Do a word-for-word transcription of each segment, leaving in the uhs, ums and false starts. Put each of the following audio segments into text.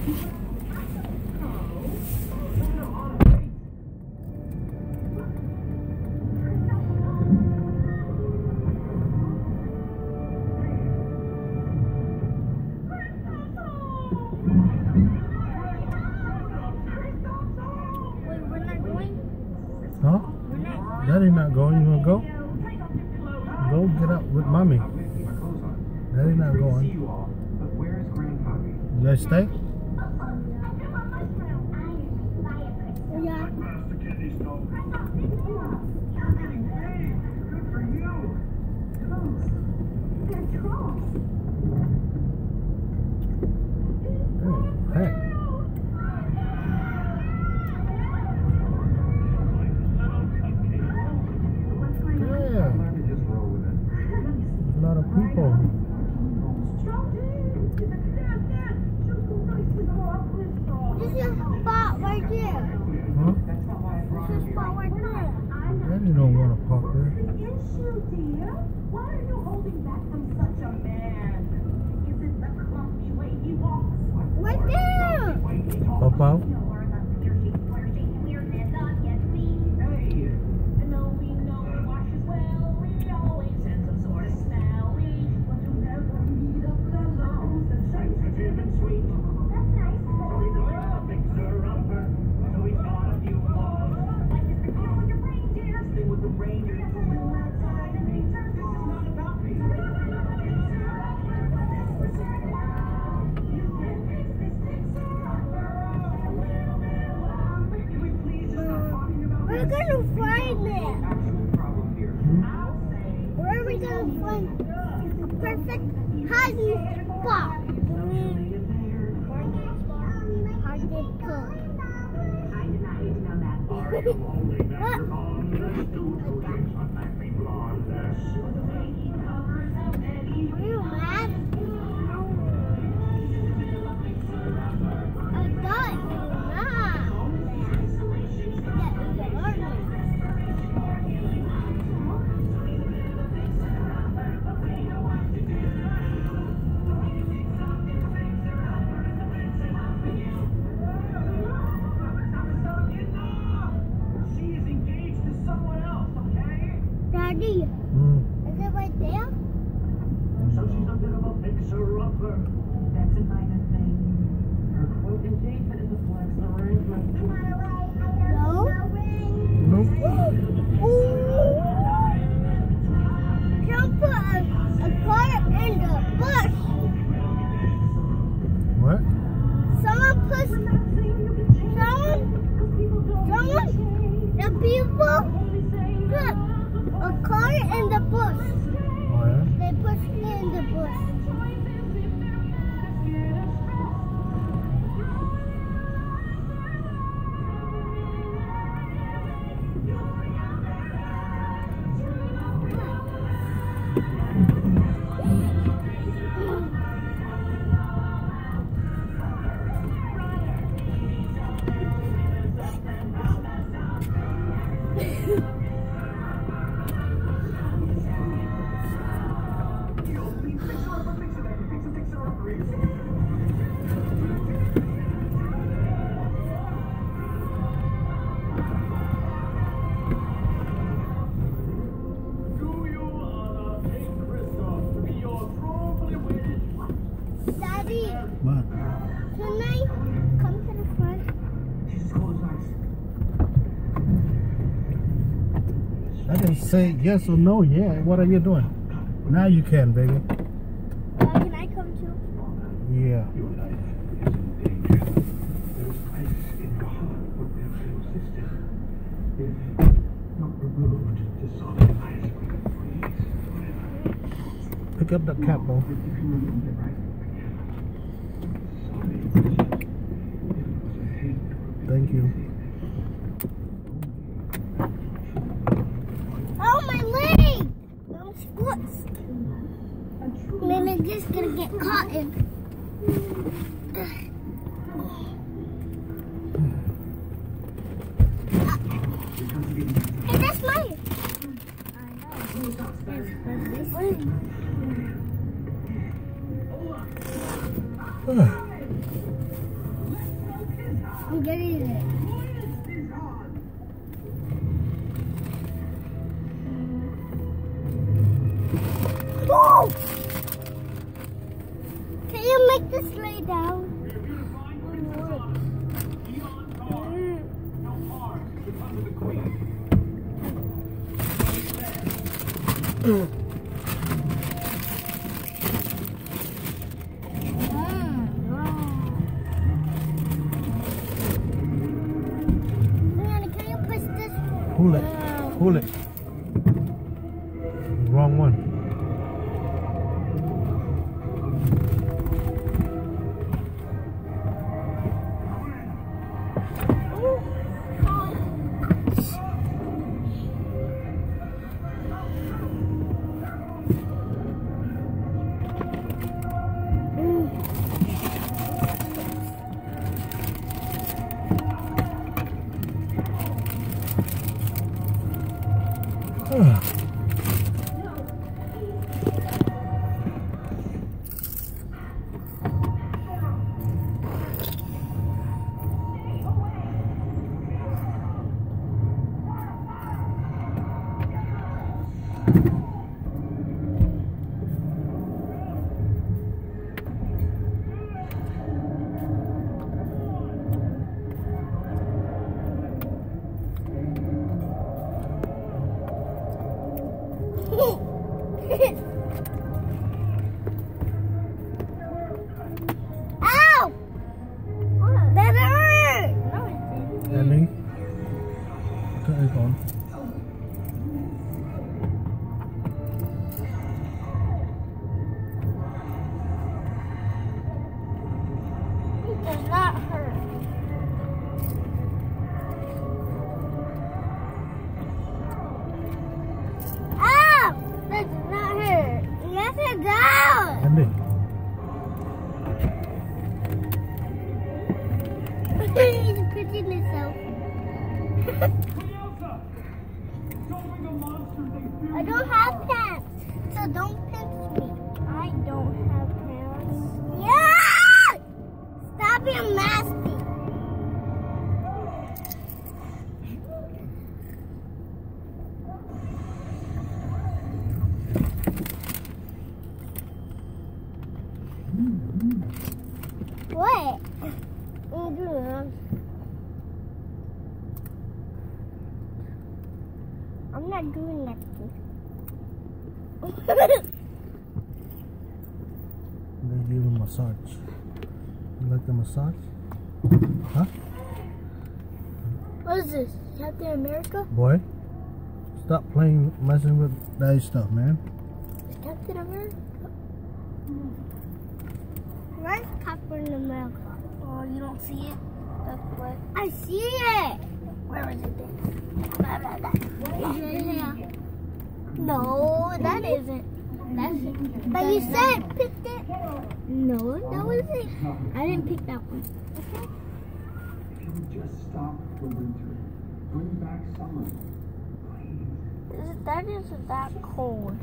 Huh? Daddy not going. You wanna go? Go get up with mommy. Daddy not going. You guys stay? Yeah. Hey. Yeah. A lot of people. This is a spot right there. Huh? This is a spot right there. Daddy don't want to park there. The issue, dear? Why are you holding back from such a man? Is it the clumsy way he walks? Right there. Pop out? Hey, no, we know he washes well. We always send some sort of smelly. But you never meet a fellow that's sensitive and sweet. That's nice. So he's a fixer-upper. So he's got a few flaws. Like Mister Calendar Reindeer. Thing with the reindeer. This is not about me. We're gonna find it. Where are we gonna find a perfect hiding spot? Hiding spot. What? Are you mad? I thought you were not. Daddy, Mm. is it right there? So she's a bit of a fixer-upper. That's a minor thing. Her quote engagement is a flex arrangement. No. Nope. Ooh. Don't put a, a car in the bush. What? Someone puts someone someone the people put a car in the bush. Oh yeah? They put it in the bush. Daddy, What? can I come to the front? I didn't say yes or no yet. What are you doing? Now you can, baby. Uh, can I come too? Yeah. Pick up the cap, bro. Thank you. Oh, my leg! I'm squished. Maybe I'm just gonna get caught in. Hey, that's mine. I know. That's, that's this one. I'm getting it. Oh! Can you make this lay down? Mm. Can you push this? Pull it. Pull it. Wrong one. Ugh. Ow! That hurt! No, it didn't. Andy, turn it on. It does not hurt. Ow! That does not hurt. Let it go! Andy. He's pitching himself. I don't have pants, so don't pinch me. I don't have pants. Yeah! Stop being nasty. What? I'm doing. I'm not doing nothing. They give him a massage. You like the massage? Huh? What is this? Captain America? Boy, stop playing, messing with that stuff, man. Is Captain America? Where's Captain America? Oh, you don't see it? That's what. I see it. Where is it then? It's right here. No, that isn't. That's it. But you said picked it. No, that wasn't. I didn't pick that one. Okay. Just stop the winter. Bring back summer. Is- That isn't that cold.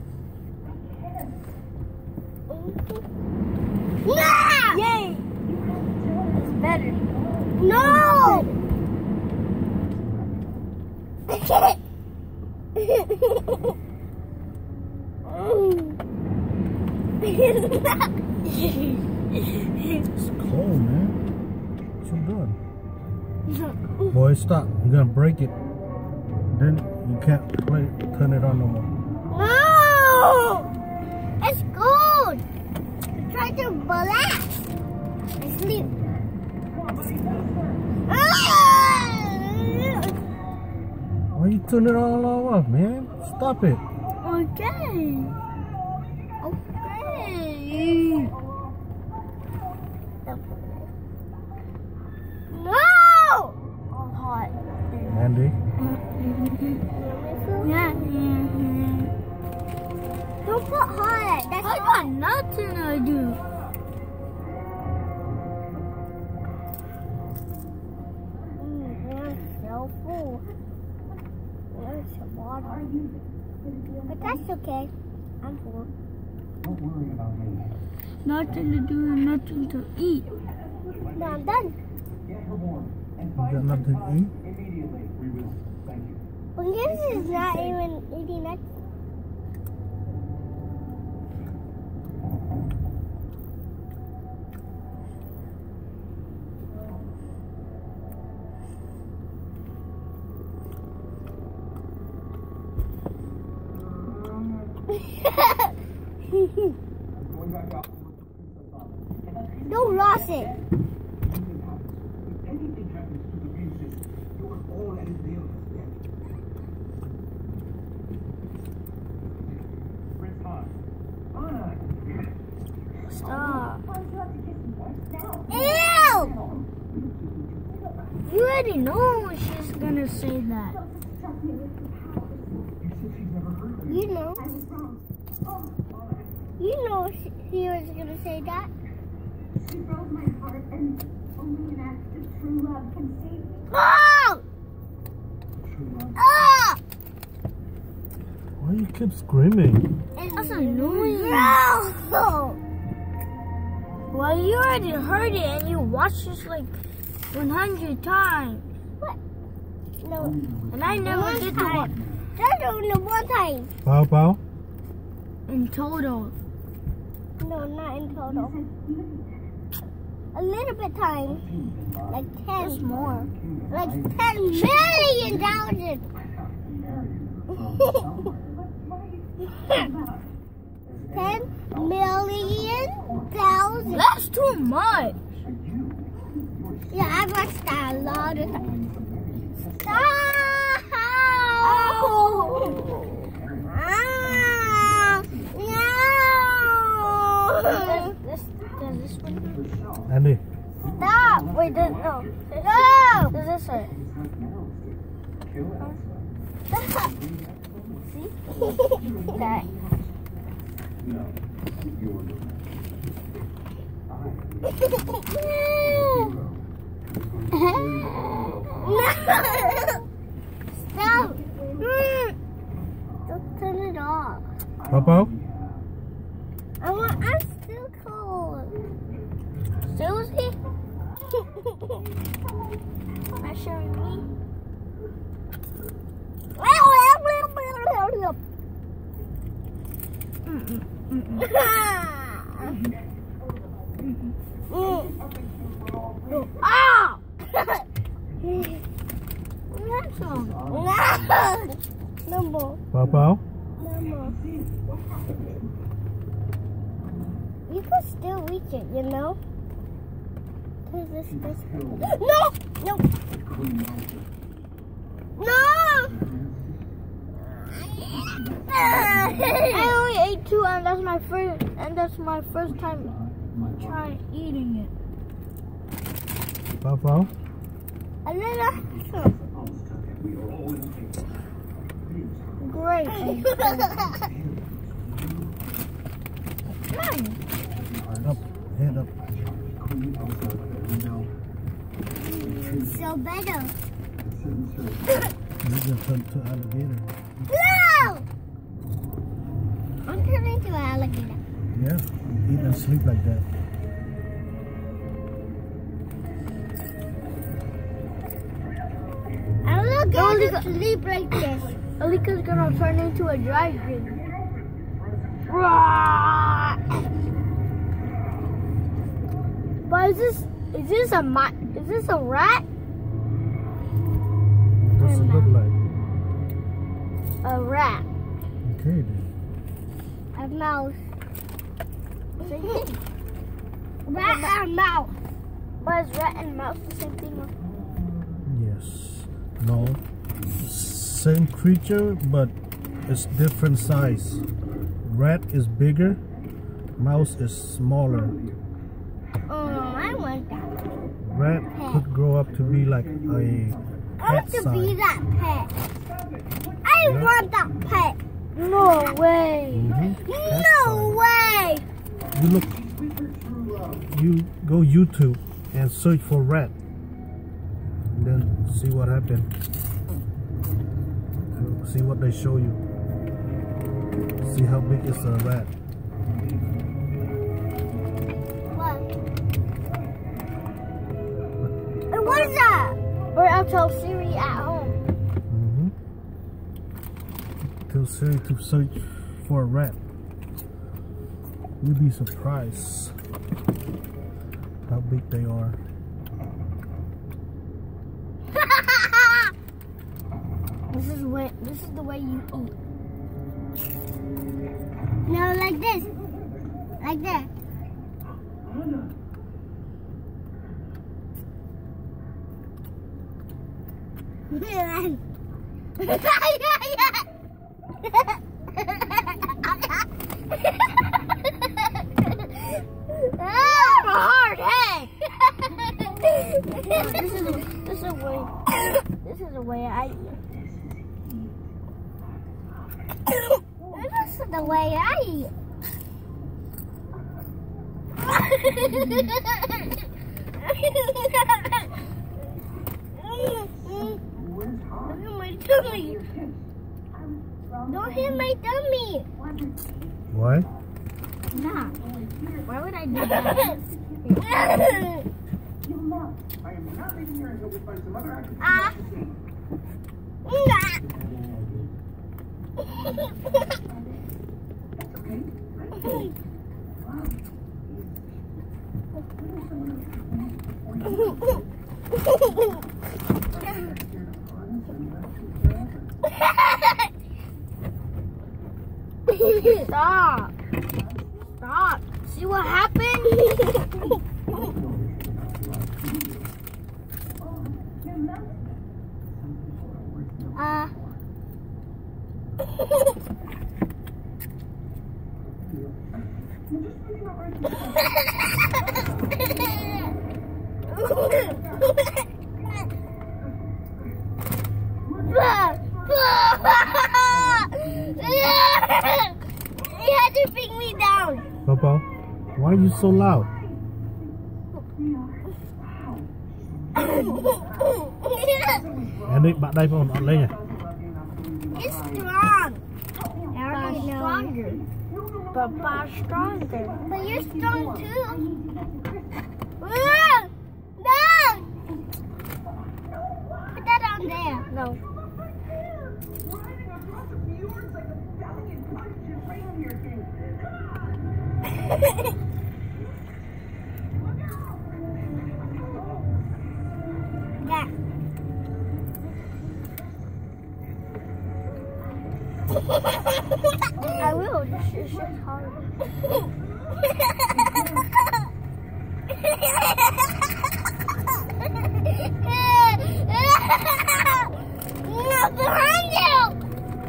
Yeah! Yay! It's better. No! It's cold, man. What you doing? Boy, stop. You're gonna break it. Then you can't play, turn it on no more. No! It's cold. Try to relax and sleep. Why you turn it all off, man? Stop it. Okay. Okay. No! I'm hot. Andy, Yeah. Don't put hot. That's I got nothing to do. Mm, so full. There's some water. But that's okay. I'm full. Don't worry about me. Nothing to do and nothing to eat. No, I'm done. You got nothing to eat? Well, this is not even eating that. Don't lost it. Stop. Ew! You already know she's gonna say that. You know. You know she, she was gonna say that. She broke my heart, and only an act of true love can save me. Oh! Oh! Why you keep screaming? That's annoying. No! Well, you already heard it and you watched this like one hundred times. What? No. And I never one did that. That's only one time. Pow pow? In total. No, not in total. A little bit time. Like ten. That's more. Like ten million thousand. ten million thousand. That's too much. Yeah, I've watched that a lot of times. Stop! Oh. Ah, no! Does this, does this one? Andy. Stop! Wait, does, no. No! Does this hurt? Stop! See? Okay. Stop! Just turn it off. Pow I want. I'm still cold. Seriously? Not showing me. Mm-mm. Mm-mm. Ah! That's all. No more. Pow pow? No more. You can still reach it, you know? Cause this, this. No! No! No! I only ate two, and that's my first, and that's my first time trying eating it. Pow pow? A little. Great. Mine. Up, hand up. So better. You can turn to alligator. No! I'm turning to an alligator. Yeah, you eat and sleep like that. I'm not going to sleep like this. Alika's gonna turn into a dragon. But is this is this a mi is this a rat? What does it look like? A rat. Okay then. A mouse. Rat and mouse. But is rat and mouse the same thing? Yes. No. Same creature, but it's different size. Rat is bigger. Mouse is smaller. Oh, I want that. Rat could grow up to be like a I want pet to size. be that pet. I Yeah. want that pet. No way. Mhm. Pet No size. way. You look. You go YouTube and search for rat. And then see what happens. See what they show you. See how big is a rat. What? I pizza! Or I'll tell Siri at home. Mm-hmm. Tell Siri to search for a rat. You'd be surprised how big they are. This is way. This is the way you eat. No, like this, like that. Hard head. This is this is a way. This is the way I eat. This is the way I eat. Don't hit my tummy. Don't hit my tummy. Why? Nah. Why would I do that? Ah. Stop. Stop. See what happened? uh. You had to pick me down. Papa, why are you so loud? Em bạn đây còn lên nhỉ? It's strong. Papa's stronger. Papa's stronger. But you're strong too. No! Put that on there. No. Yeah. I will. This is just hard. No, behind you.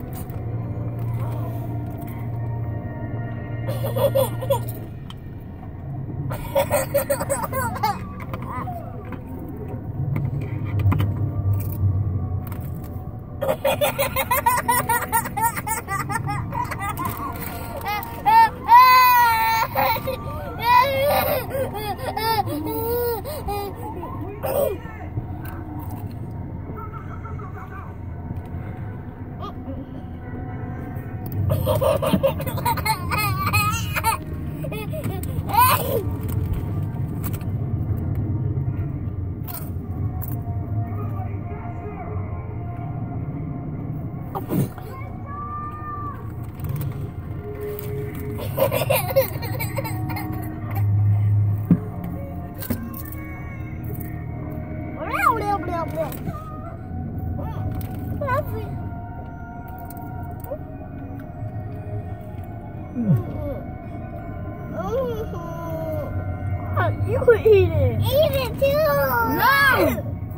You eat it. Eat it too. No.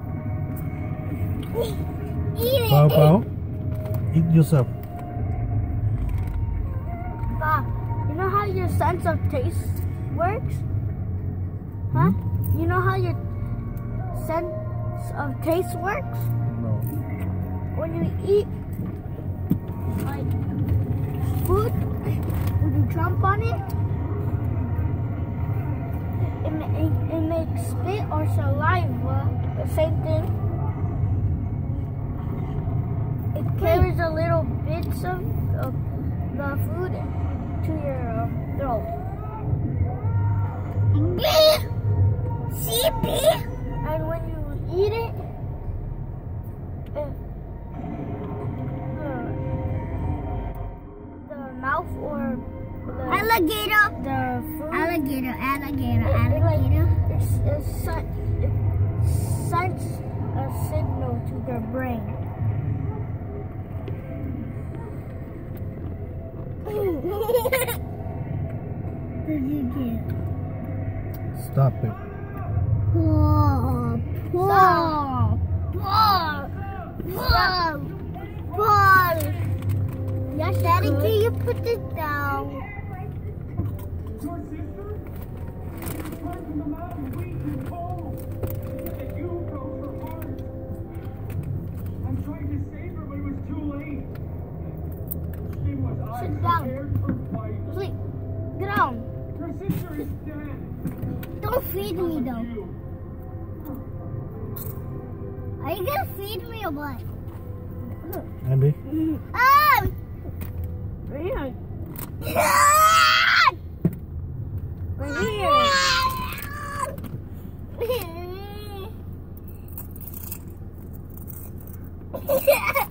Eat it. Pao, Pao, eat yourself. Bob, you know how your sense of taste works? Huh? Hmm? You know how your sense of taste works? No. When you eat like food, when you jump on it, it, it, it makes spit or saliva, the same thing. It carries a little bits of, of the food to your um, throat. See, and when you eat it, uh, the, the mouth or the alligator, the food, alligator, alligator, alligator. It, it, it, it sends a signal to their brain. Did you get? Stop it. Paw, paw, paw, paw, paw. Yes, Daddy, can you put it down? Your sister? She's right from the mountain, weak and cold. And you broke her heart. I'm trying to save her, but it was too late. She was Sit eyes down. scared for fight. Sleep. Get down. Her sister is dead. Don't feed me, Because of though. you. Are you gonna feed me or what? Andy? Ah! Right here. Right here.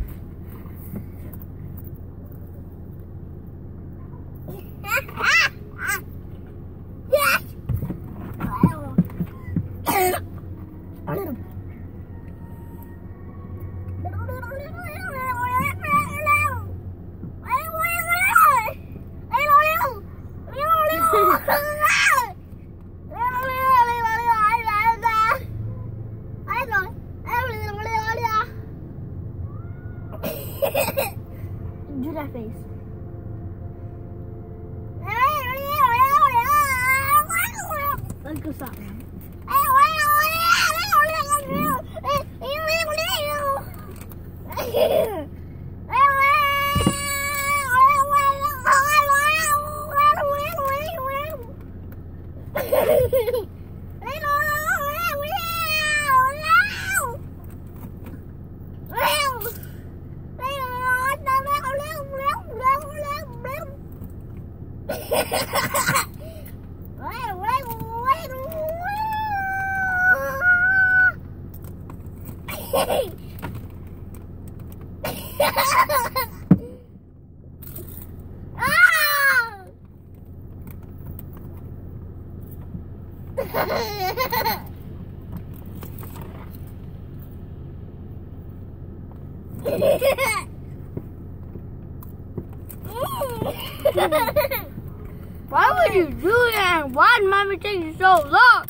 Do that face. Let's go stop now. Why would you do that? Why did Mommy take you so long?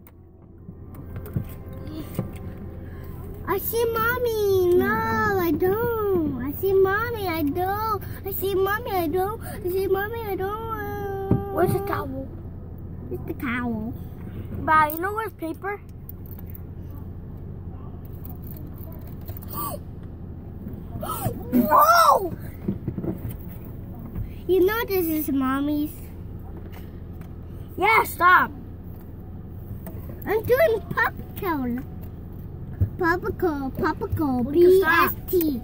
I see Mommy. No, I don't. I see Mommy. I don't. I see Mommy. I don't. I see Mommy. I don't. Where's the towel? It's the towel. But you know where's paper? Whoa! You know this is Mommy's. Yeah, stop. I'm doing popcorn. Popcorn, popcorn, B S T.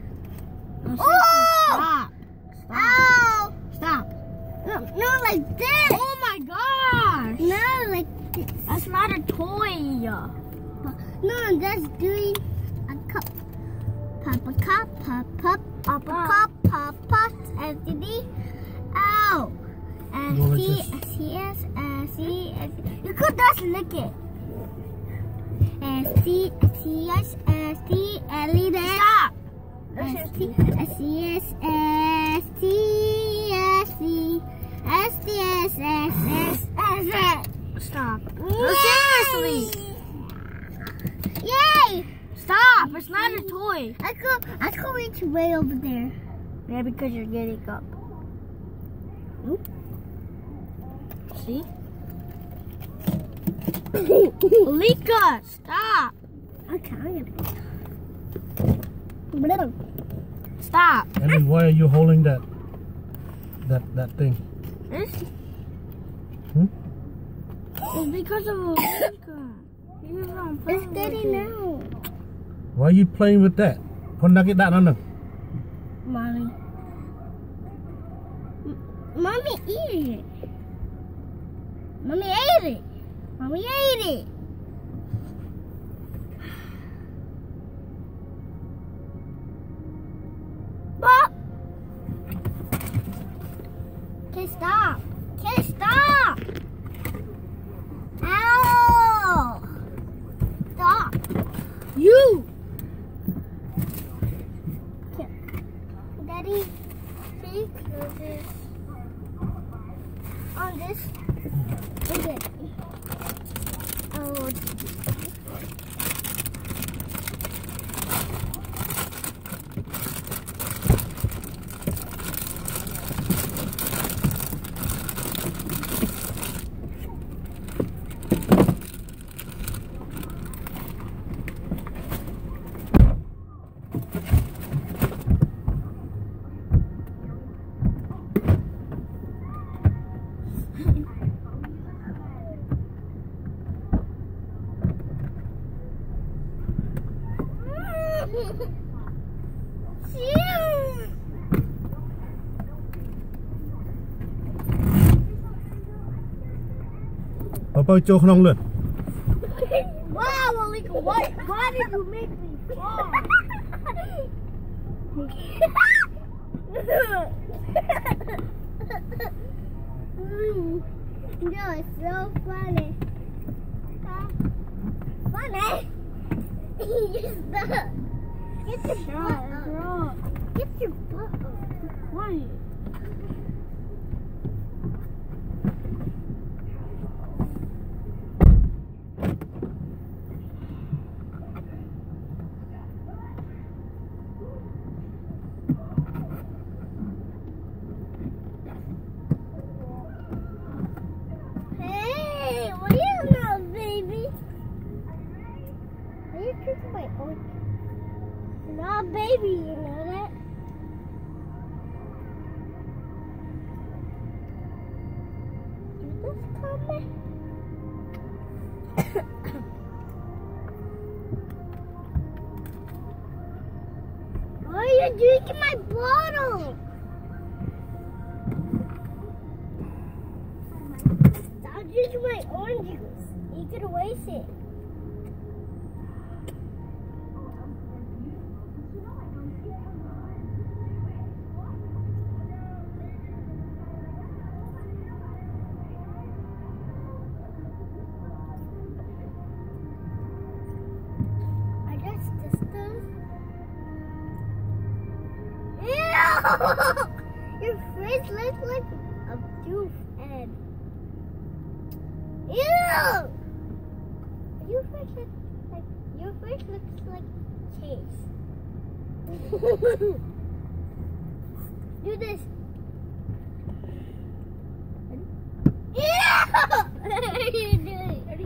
Oh! Stop. Stop. Ow! Stop. No, no, like this. Oh my gosh. No, like this. That's not a toy. No, that's doing a cup. Pop a cup, pop, pop, pop a cup, pop, pop, S D D. Ow. S T, S T S, S T S. You could just lick it. S T, S T S, S T, L E D. Stop. S T, S T S, S T, S T, S T S, S S, S. Stop. No, seriously. Yay! Stop! It's not a toy. I could, I could reach way over there. Yeah, because you're getting up. Oop. See? Lika, stop! Okay, I'm gonna. Stop. Andy, why are you holding that, that, that thing? This? Hmm? It's because of Lika. It's steady now. Why are you playing with that? Mommy. Mommy ate it. Mommy ate it. Mommy ate it. Papa cho không lượt. Wow, Alika, why, why did you make me fall? mm, that was so funny. Uh, funny? You're stuck. Get your butt up. Get your butt up. Why? My own. Not a baby, you know that? You just call me? Why are you drinking my bottle? Stop drinking my orange juice. You could waste it. Your face looks like a doof head. Ew! Your face looks like your face looks like Chase. Do this. Ew! You do it. Ready?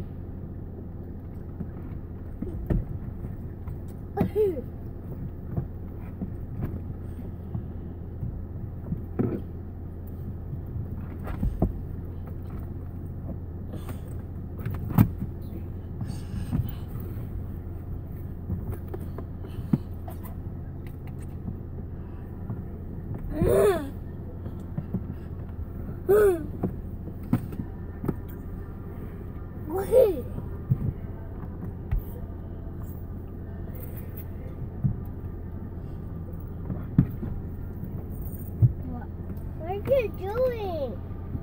Wait. What? What are you doing?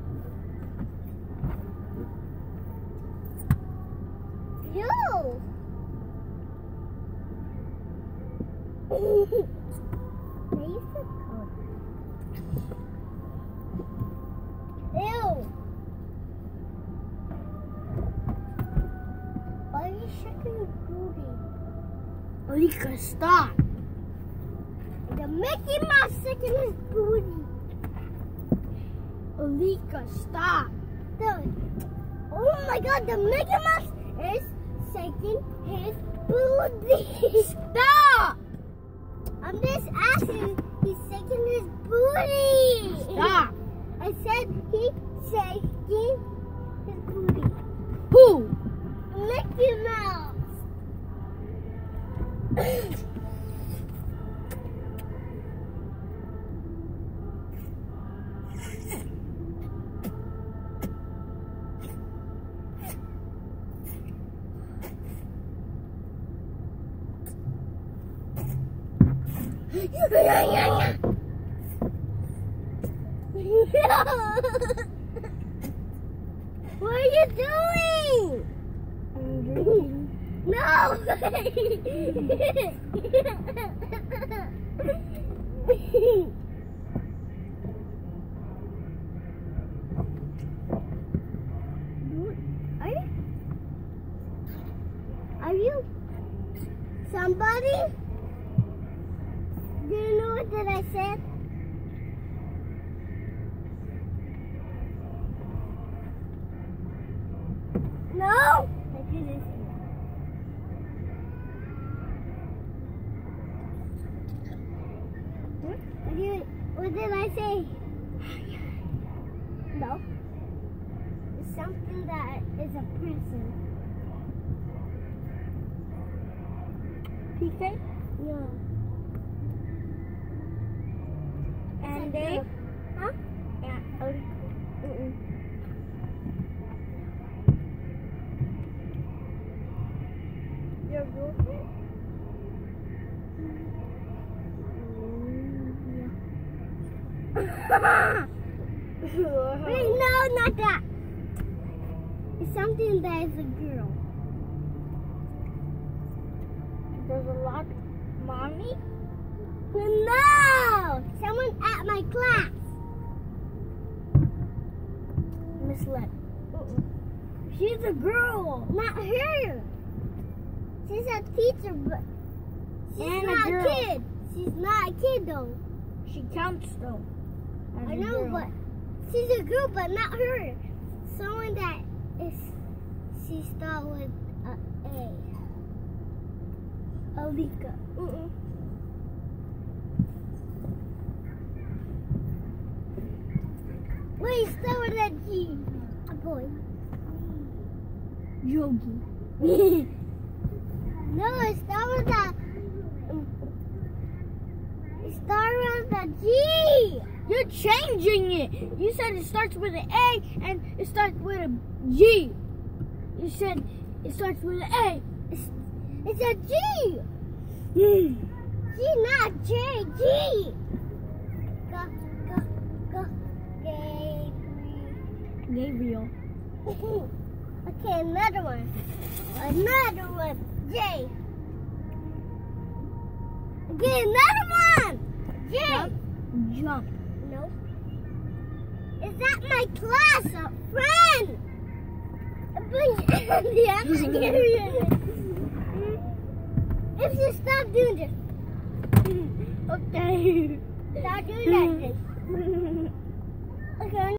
Yo. Ew. Why are you shaking your booty? Alika, stop. The Mickey Mouse shaking his booty. Alika, stop. The, oh my God, the Mickey Mouse is shaking his booty. Stop. I'm just asking. He's shaking his booty. Stop. I said he's shaking his booty. Who? Mickey Mouse. What are you doing? I'm drinking. No! I Are you somebody? Do you know what did I said? No! I didn't. What did, what did I say? No. It's something that is a person. P K? No. And they? Huh? Yeah. Mm-mm. Your girlfriend? Wait, no, not that. It's something that is a girl. There's a lot. Mommy? No! Someone at my class. Miss Lett. Uh-uh. She's a girl, not her. She's a teacher, but she's and not a, girl. a kid. She's not a kid, though. She counts, though. I know, girl. But she's a girl, but not her. Someone that is, she starts with a A. Alika. Mm-mm. Wait, start with a G. A boy. Yogi. No, it starts with a. It starts with a G. You're changing it. You said it starts with an A and it starts with a G. You said it starts with an A. It's, it's a G. G, not J. G. Go, go, go. Gabriel. Gabriel. Okay, another one. Another one. J. Okay, another one. J. Jump. Jump. Nope. Is that my class? A friend? Yeah, I'm not kidding. If you stop doing this. Okay. Stop doing that. Okay.